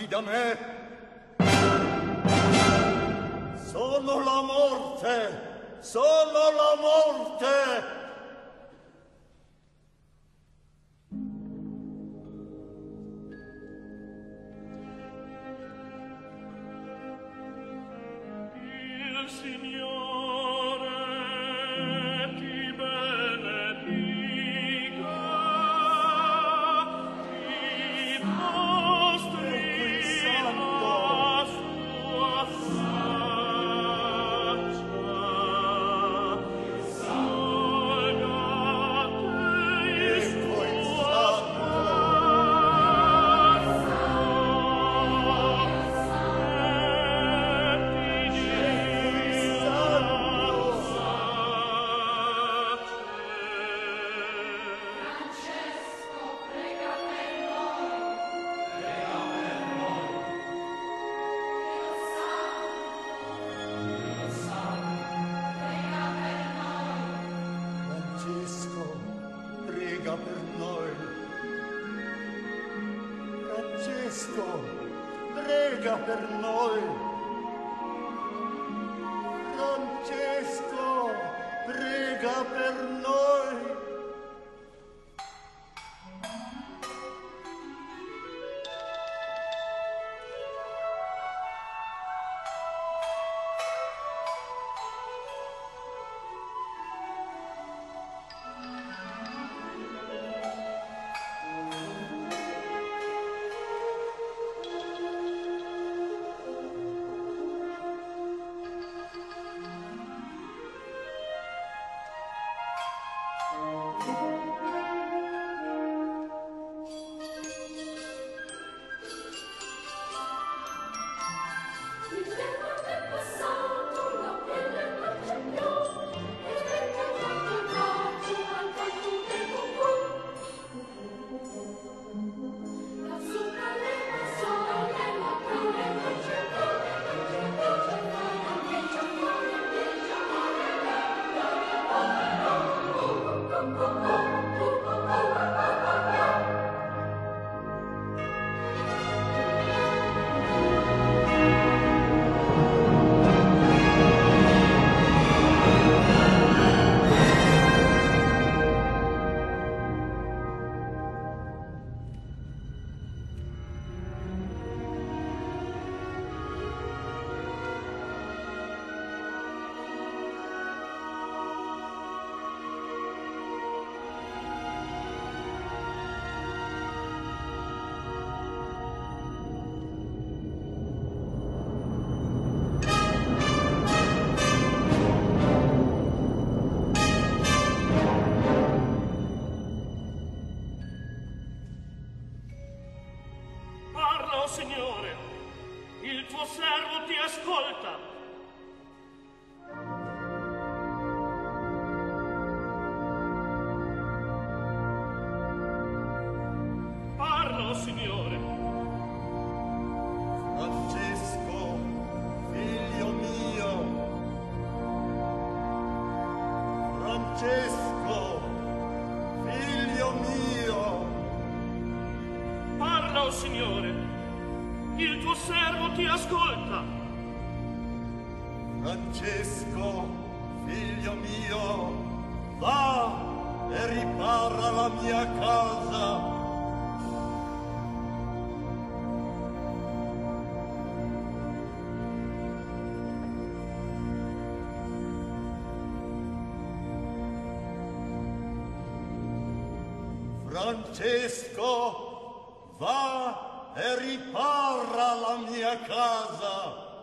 lontani da me. Sono la morte, sono la morte. Il Signore ti benedica, ti mostri la sua faccia, salga te il Francesco, prega per noi. Francesco, prega per noi. Francesco, prega per noi. Il tempo è passato, la pelle non c'è più, e il vento è tornato al canto del cucù. La zucca nella soglia, la prole non c'è più, Parla, o Signore, il tuo servo ti ascolta. Parla, o Signore. Francesco, figlio mio. Francesco, figlio mio. Parla, o Signore, il tuo servo ti ascolta. Francesco, figlio mio, va e ripara la mia casa. Francesco, va e ripara la mia casa.